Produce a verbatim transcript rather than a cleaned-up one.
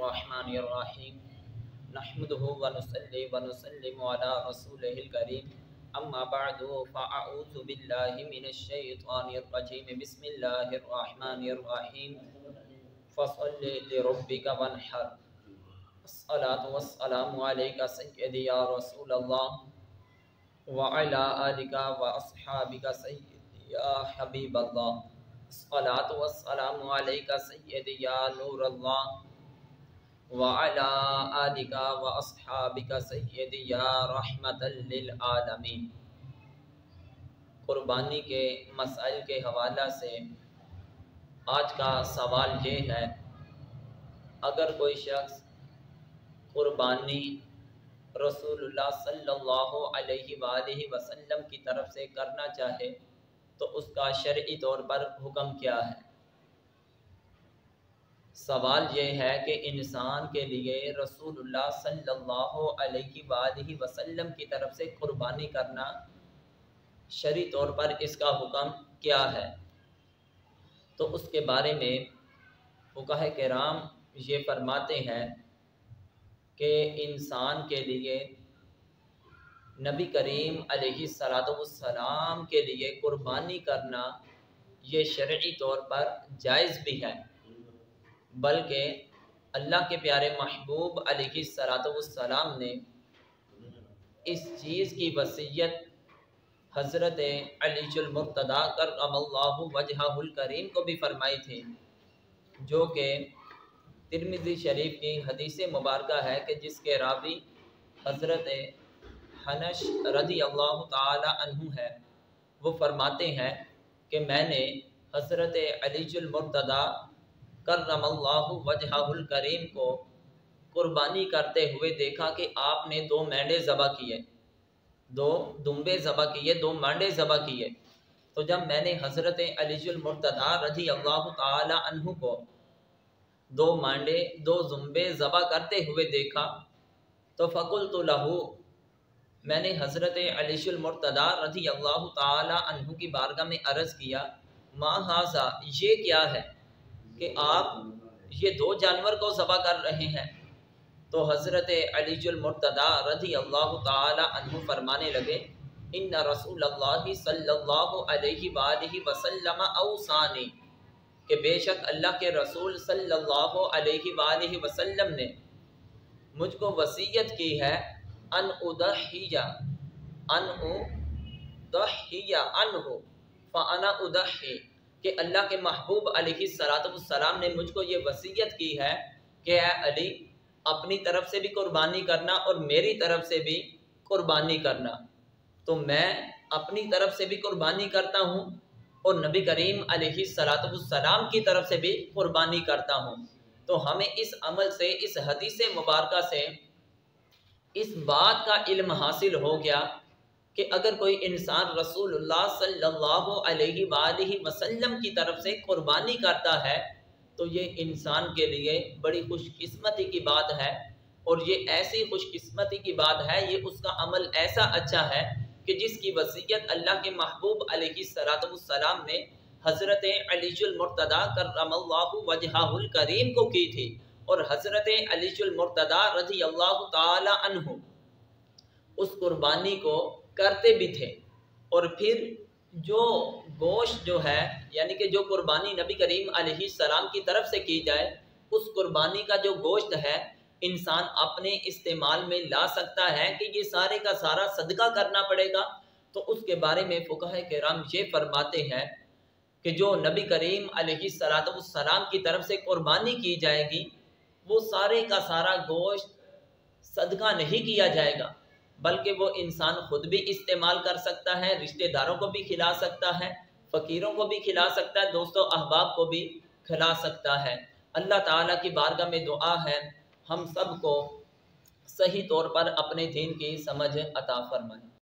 الرحمن الرحیم نحمده ونصلی ونسلم علی رسولہ الکریم اما بعد فاعوذ باللہ من الشیطان الرجیم بسم اللہ الرحمن الرحیم فصل لربک وانحر الصلاة والسلام علیک سیدی یا رسول اللہ وعلی آلک واصحابک سیدی یا حبیب اللہ الصلاة والسلام علیک سیدی یا نور اللہ وعلی آلک واصحابک سیدی یا رحمت للعالمین۔ قربانی کے مسائل کے حوالہ سے آج کا سوال یہ ہے، اگر کوئی شخص قربانی رسول اللہ صلی اللہ علیہ وآلہ وسلم کی طرف سے کرنا چاہے تو اس کا شرعی طور پر حکم کیا ہے؟ سوال یہ ہے کہ انسان کے لیے رسول اللہ صلی اللہ علیہ وآلہ وسلم کی طرف سے قربانی کرنا شرعی طور پر اس کا حکم کیا ہے؟ تو اس کے بارے میں فقہاء کرام یہ فرماتے ہیں کہ انسان کے لیے نبی کریم علیہ الصلوۃ والسلام کے لیے قربانی کرنا یہ شرعی طور پر جائز بھی ہے، بلکہ اللہ کے پیارے محبوب علیہ الصلوۃ والسلام نے اس چیز کی وصیت حضرت علی المرتضیٰ کرم اللہ وجہہ الکریم کو بھی فرمائی تھی، جو کہ ترمذی شریف کی حدیث مبارکہ ہے کہ جس کے راوی حضرت حنش رضی اللہ تعالی عنہ ہے۔ وہ فرماتے ہیں کہ میں نے حضرت علی المرتضیٰ کرم اللہ وجہہ الکریم کو قربانی کرتے ہوئے دیکھا کہ آپ نے دو مینڈے ذبح کیے، دو دمبے ذبح کیے، دو مانڈے ذبح کیے۔ تو جب میں نے حضرت علی المرتضیٰ رضی اللہ تعالی عنہ کو دو مانڈے دو زمبے ذبح کرتے ہوئے دیکھا تو فقلت لہو، میں نے حضرت علی المرتضیٰ رضی اللہ تعالی عنہ کی بارگاہ میں عرض کیا، ما ھذا، یہ کیا ہے کہ آپ یہ دو جانور کو ذبح کر رہے ہیں؟ تو حضرت علی المرتضیٰ رضی اللہ تعالی عنہ فرمانے لگے، ان رسول اللہ صلی اللہ علیہ وآلہ وسلم اوصانی، کہ بے شک اللہ کے رسول صلی اللہ علیہ وآلہ وسلم نے مجھ کو وصیت کی ہے، ان اضحی ان اضحی عنہ فانا اضحی، کہ اللہ کے محبوب علیہ الصلوۃ والسلام نے مجھ کو یہ وصیت کی ہے کہ اے علی اپنی طرف سے بھی قربانی کرنا اور میری طرف سے بھی قربانی کرنا۔ تو میں اپنی طرف سے بھی قربانی کرتا ہوں اور نبی کریم علیہ الصلوۃ والسلام کی طرف سے بھی قربانی کرتا ہوں۔ تو ہمیں اس عمل سے، اس حدیث مبارکہ سے اس بات کا علم حاصل ہو گیا کہ اگر کوئی انسان رسول اللہ صلی اللہ علیہ وآلہ وسلم کی طرف سے قربانی کرتا ہے تو یہ انسان کے لیے بڑی خوش قسمتی کی بات ہے، اور یہ ایسی خوش قسمتی کی بات ہے، یہ اس کا عمل ایسا اچھا ہے کہ جس کی وصیت اللہ کے محبوب علیہ الصلوۃ والسلام نے حضرت علی المرتضیٰ کرم اللہ وجہہ الکریم کو کی تھی، اور حضرت علی المرتضیٰ رضی اللہ تعالی عنہ اس قربانی کو کرتے بھی تھے۔ اور پھر جو گوشت جو ہے، یعنی کہ جو قربانی نبی کریم علیہ السلام کی طرف سے کی جائے، اس قربانی کا جو گوشت ہے انسان اپنے استعمال میں لا سکتا ہے کہ یہ سارے کا سارا صدقہ کرنا پڑے گا؟ تو اس کے بارے میں فقہاء کرام یہ فرماتے ہیں کہ جو نبی کریم علیہ الصلوۃ والسلام کی طرف سے قربانی کی جائے گی وہ سارے کا سارا گوشت صدقہ نہیں کیا جائے گا، بلکہ وہ انسان خود بھی استعمال کر سکتا ہے، رشتہ داروں کو بھی کھلا سکتا ہے، فقیروں کو بھی کھلا سکتا ہے، دوستوں احباب کو بھی کھلا سکتا ہے۔ اللہ تعالیٰ کی بارگاہ میں دعا ہے ہم سب کو صحیح طور پر اپنے دین کی سمجھ عطا فرمائے۔